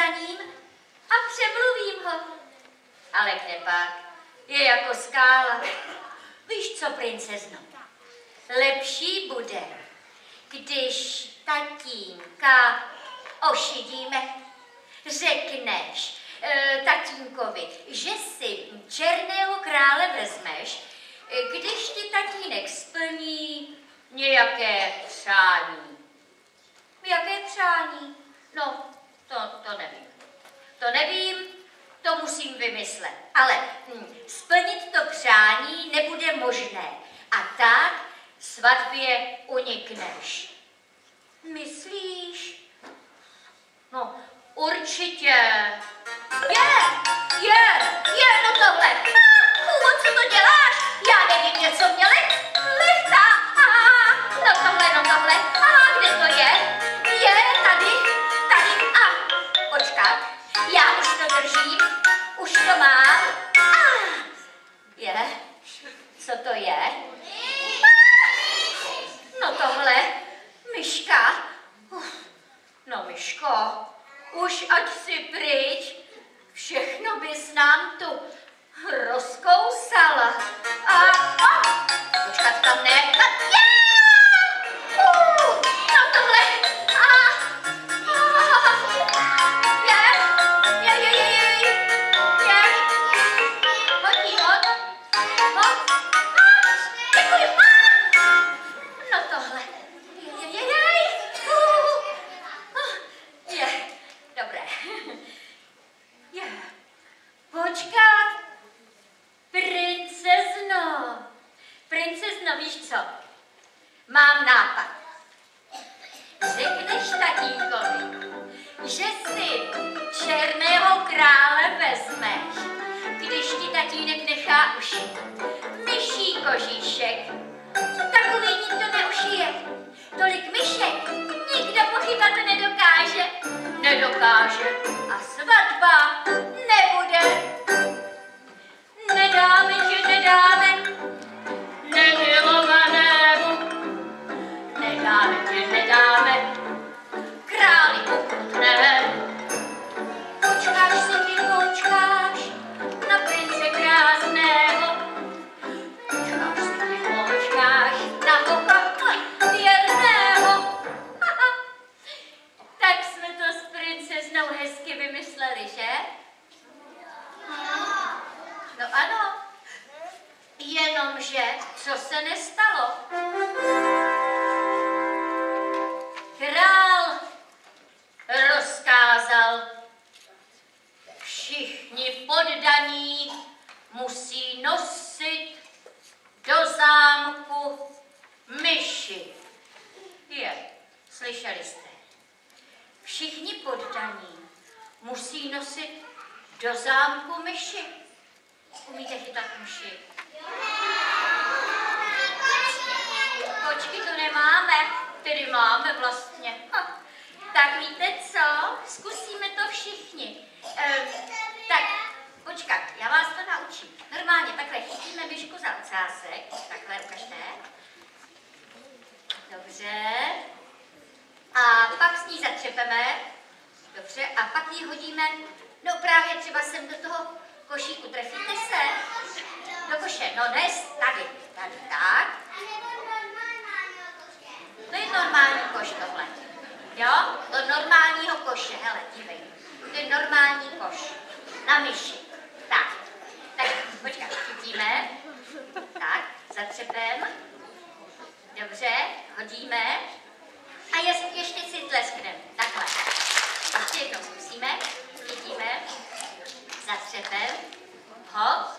ním a přemluvím ho. Ale kdepak je jako skála. Víš co, princezno? Lepší bude, když tatínka ošidíme. Řekneš tatínkovi, že si černého krále vezmeš, když ti tatínek splní nějaké přání. Jaké přání? No, to nevím. To nevím, to musím vymyslet. Ale splnit to přání nebude možné. A tak svatbě unikneš. Myslíš? No, určitě. Je, no tohle. Co to děláš? Já nevím, něco mě lechtá. No tohle. Kde to je? Je tady. Počkat, já už to držím. Už to mám. Co to je? No tohle, myška. No myško, už ať si pryč, všechno bys nám tu rozkousala. Počkat, tam ne. No tohle. Počkat, princezno, víš co? Mám nápad. Řekneš tatínkovi, že si černého krále vezmeš, když ti tatínek nechá ušít myší kožíšek. Takový nikdo neušije. Tolik myšek nikdo pochybat nedokáže. A svatba nebude. Nedáme nemilovanému. Nedáme králi ukrutnému. Počkáš na prince krásného. Počkáš na hocha věrného. Tak jsme to s princeznou hezky vymysleli, že? No ano, jenomže co se nestalo? Král rozkázal, všichni poddaní musí nosit do zámku myši. Slyšeli jste? Všichni poddaní musí nosit do zámku myši. Umíte chytat myši? Kočky tu nemáme, tedy máme vlastně. Tak víte co? Zkusíme to všichni. Tak, počkat, já vás to naučím. Normálně takhle chytíme myšku za ocásek. Takhle ukažte. Dobře. A pak s ní zatřepeme. Dobře. A pak ji hodíme, no právě třeba sem do toho košíku. Trefíte se? Do koše. No dnes tady, tak. To je normální koš tohle. Jo? Do normálního koše. Hele, dívej. To je normální koš. Na myši. Tak, počkat, chytíme. Tak, zatřepem. Dobře, hodíme. A ještě si tleskneme. Takhle. Ještě jednou zkusíme. Chytíme. Zatřepem. Hop.